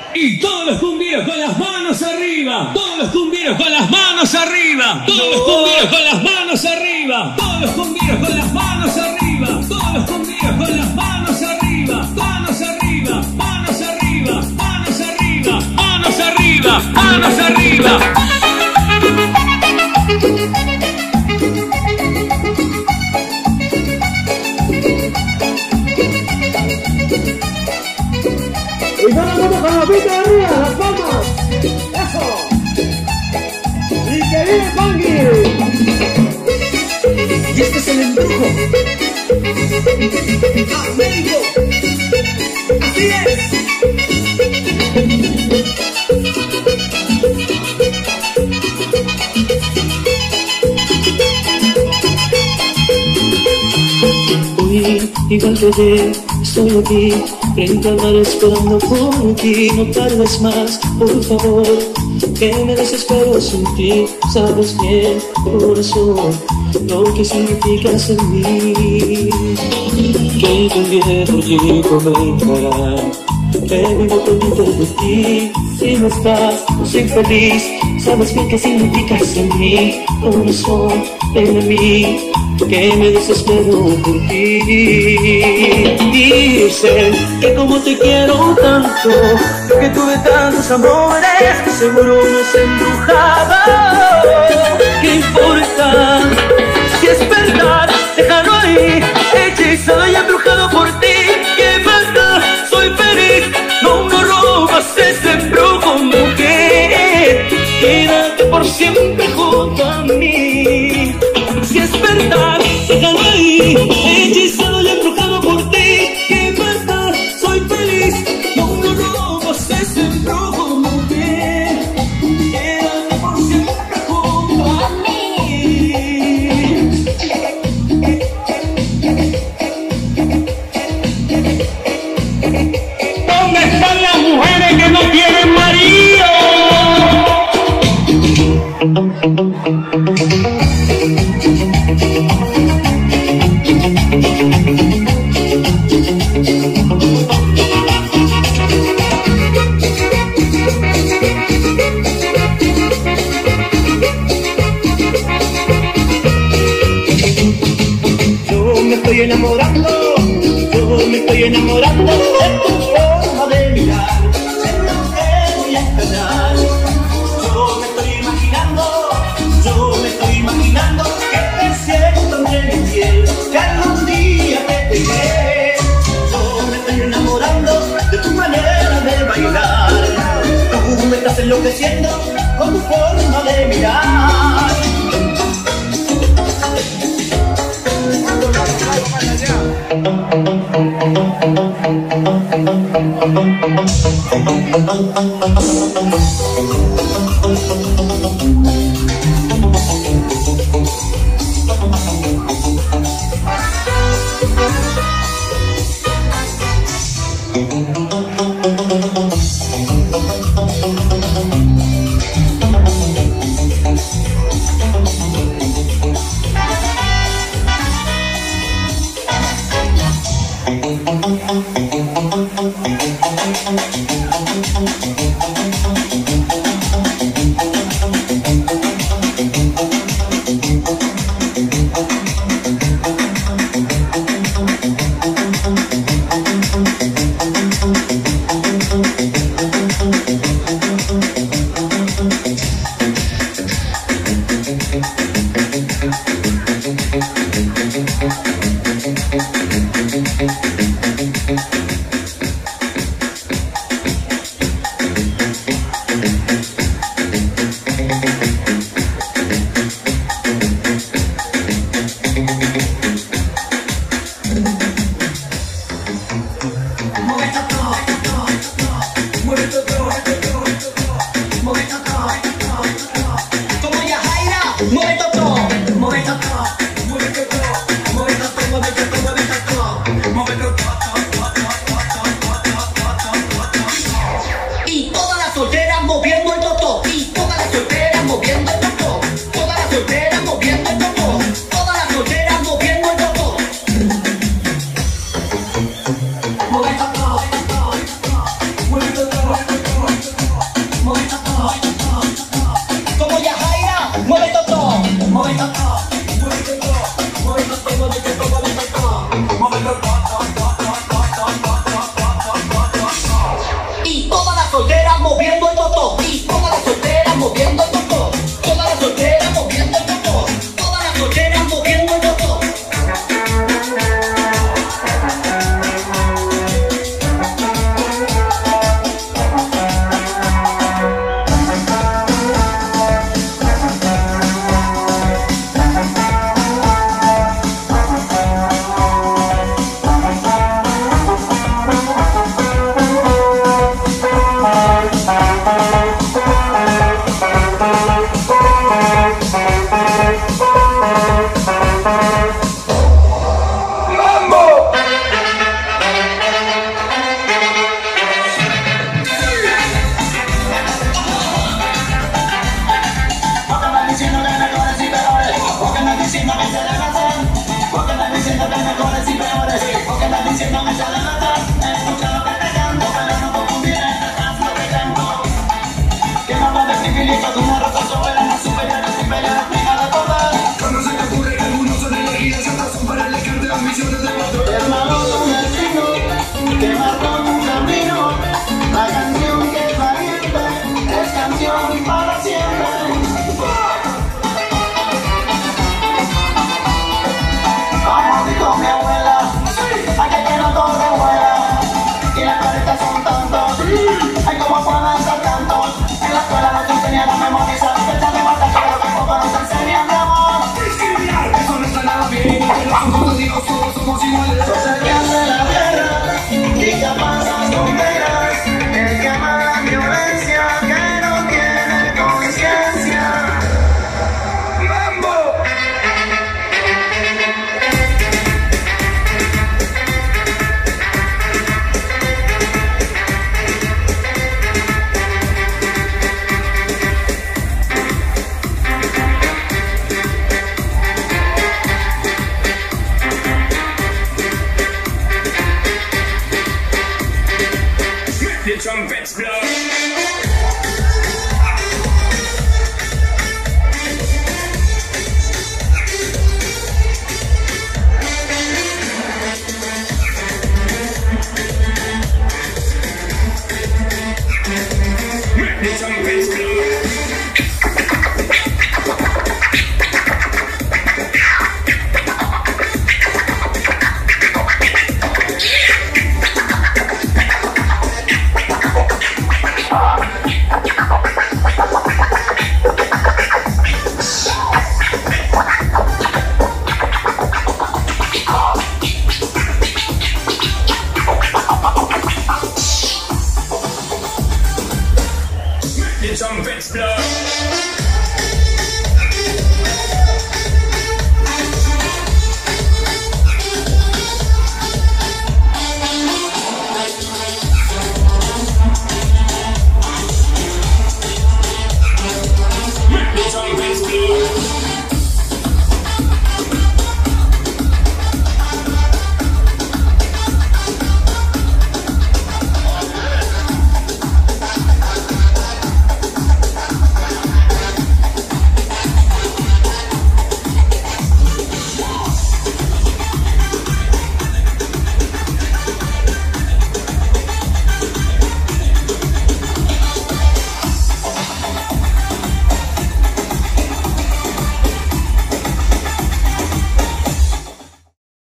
Y todos los cumbieros con las manos arriba. Todos los cumbieros con las manos arriba. Todos los cumbieros con las manos arriba. Todos los cumbieros con las manos arriba. Todos los cumbieros con las manos arriba. Manos arriba, manos arriba, manos arriba, manos arriba, manos arriba. Y solo vamos con la pista de arriba, las palmas. Eso. Y que viene Bangui. Y este es el embrujo. Amigo. Así es. Hoy, igual que ayer, estoy aquí, frente al mar esperando por ti. No tardes más, por favor, que me desespero sin ti. Sabes bien, corazón, lo que significas en mí. Que un viejo chico me encarará, que vivo pendiente de ti. Si no estás, no soy feliz. Sabes bien que significas en mí. Corazón, ven a mí, que me desespero por ti. Dicen que como te quiero tanto, que tuve tantos amores, seguro nos embrujaba. ¿Qué importa? Si es verdad, déjalo ahí, hechizado y embrujado por ti. ¿Qué pasa? Soy feliz, no robas ese embrujo, mujer. Quédate por siempre junto a mí. Si es verdad, déjalo ahí, hechizado y embrujado por ti. ¿Qué pasa? Soy feliz, no robas ese embrujo, mujer. Quédate por siempre junto a mí. ¿Dónde están las mujeres que no tienen marido? Yo me estoy enamorando de tu forma de mirar. Sé lo que voy a esperar. Yo me estoy imaginando que te siento entre mi piel, que algún día te pegué. Yo me estoy enamorando de tu manera de bailar. Tú me estás enloqueciendo con tu forma de mirar. solteras moviendo el toto. Y todas las solteras moviendo el toto. Todas las solteras moviendo el toto. Todas las solteras moviendo el toto. Trumpets blow. Trumpets blow.